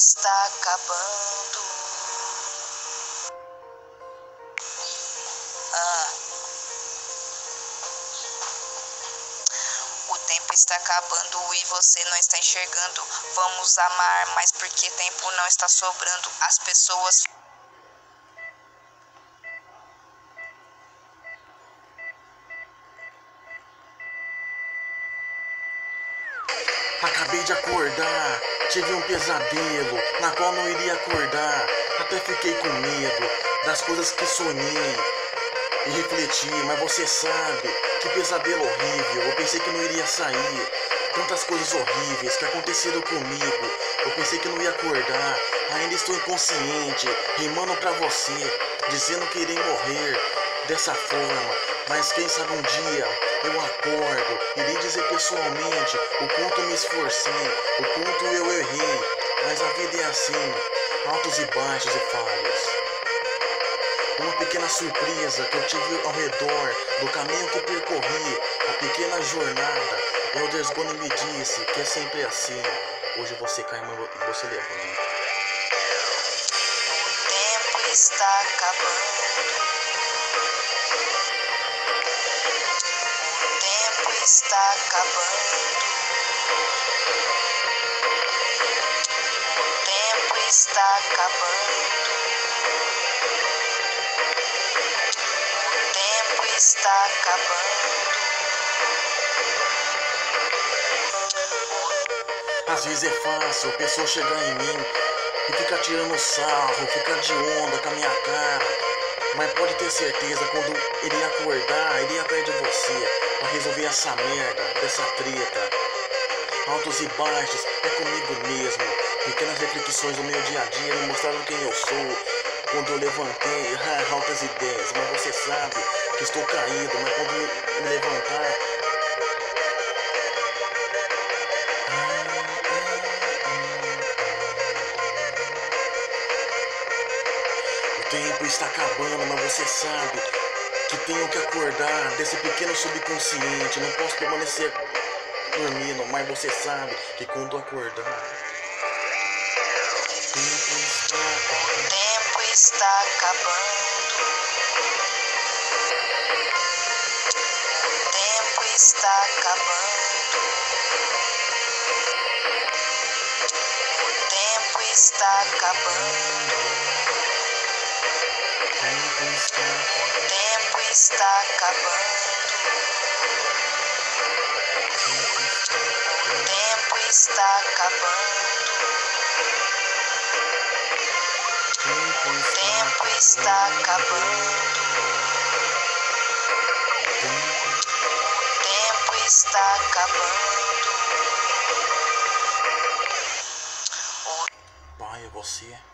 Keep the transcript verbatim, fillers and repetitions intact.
está acabando. Ah. O tempo está acabando e você não está enxergando. Vamos amar, mas porque tempo não está sobrando. As pessoas... Acabei de acordar, tive um pesadelo, na qual não iria acordar. Até fiquei com medo das coisas que sonhei e refleti, mas você sabe, que pesadelo horrível. Eu pensei que não iria sair, tantas coisas horríveis que aconteceram comigo. Eu pensei que não ia acordar, ainda estou inconsciente, rimando pra você, dizendo que irei morrer dessa forma. Mas quem sabe um dia eu acordo, irei dizer pessoalmente o quanto me esforcei, o quanto eu errei. Mas a vida é assim, altos e baixos e falhas. Uma pequena surpresa que eu tive ao redor do caminho que percorri, a pequena jornada. Elders Goni me disse que é sempre assim. Hoje você cai e você levanta. O tempo está acabando. O tempo está acabando. O tempo está acabando. O tempo está acabando. Às vezes é fácil a pessoa chegar em mim e ficar tirando sarro, ficar de onda com a minha cara. Mas pode ter certeza, quando irei acordar, irei atrás de você pra resolver essa merda, dessa treta. Altos e baixos, é comigo mesmo. Pequenas reflexões do meu dia a dia me mostraram quem eu sou. Quando eu levantei, altas ideias, mas você sabe que estou caído. Mas quando me levantar, o tempo está acabando, mas você sabe que tenho que acordar desse pequeno subconsciente. Não posso permanecer dormindo, mas você sabe que quando acordar, o tempo está acabando. O tempo está acabando. O tempo está acabando. O tempo está acabando. O tempo está acabando. O tempo está acabando. O tempo está acabando. Pai, é você?